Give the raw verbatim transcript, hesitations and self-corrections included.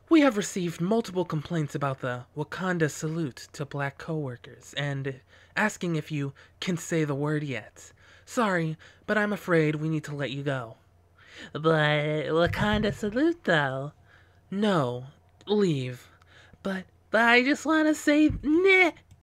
We have received multiple complaints about the Wakanda salute to black coworkers and asking if you can say the word yet. Sorry, but I'm afraid we need to let you go. But what kind of salute, though? No, leave. But, but I just want to say, nah.